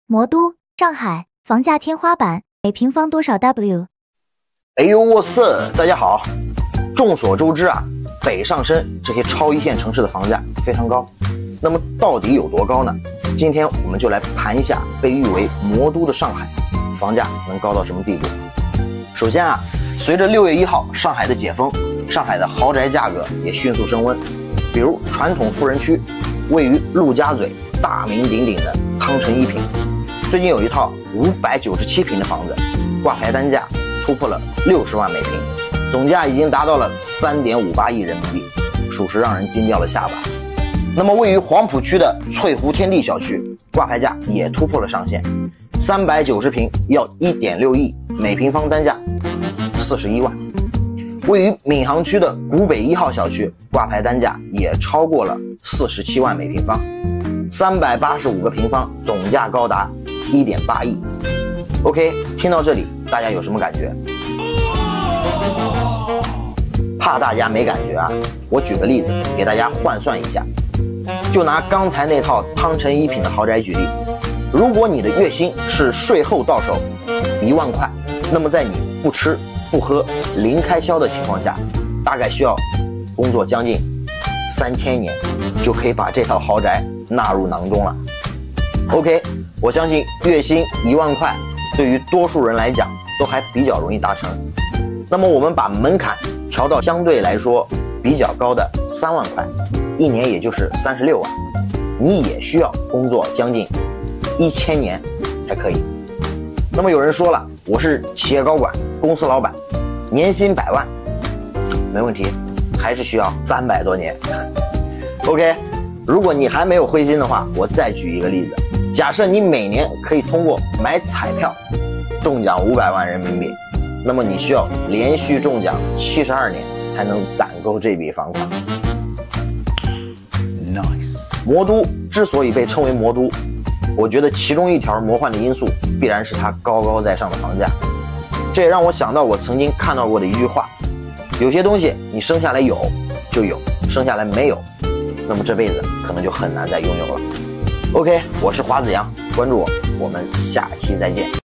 魔都、上海房价天花板，每平方多少 W？ 哎呦我塞，大家好！众所周知啊，北上深这些超一线城市的房价非常高。那么到底有多高呢？今天我们就来盘一下被誉为魔都的上海，房价能高到什么地步？首先啊，随着6月1号上海的解封，上海的豪宅价格也迅速升温。比如传统富人区，位于陆家嘴大名鼎鼎的汤臣一品，最近有一套597平的房子，挂牌单价突破了60万每平，总价已经达到了3.58亿人民币，属实让人惊掉了下巴。那么位于黄浦区的翠湖天地小区，挂牌价也突破了上限，390平要1.6亿，每平方单价41万。位于闵行区的古北1号小区，挂牌单价也超过了47万每平方，385个平方，总价高达1.8亿。OK， 听到这里，大家有什么感觉？怕大家没感觉啊，我举个例子给大家换算一下。就拿刚才那套汤臣一品的豪宅举例，如果你的月薪是税后到手1万块，那么在你不吃不喝零开销的情况下，大概需要工作将近3000年，就可以把这套豪宅纳入囊中了。OK， 我相信月薪1万块对于多数人来讲都还比较容易达成。那么我们把门槛调到相对来说比较高的3万块，一年也就是36万，你也需要工作将近1000年才可以。那么有人说了，我是企业高管，公司老板，年薪100万，没问题，还是需要300多年。OK， 如果你还没有灰心的话，我再举一个例子，假设你每年可以通过买彩票中奖500万人民币，那么你需要连续中奖72年才能攒够这笔房款。魔都之所以被称为魔都，我觉得其中一条魔幻的因素必然是它高高在上的房价。这也让我想到我曾经看到过的一句话，有些东西你生下来有就有，生下来没有，那么这辈子可能就很难再拥有了。OK， 我是华子阳，关注我，我们下期再见。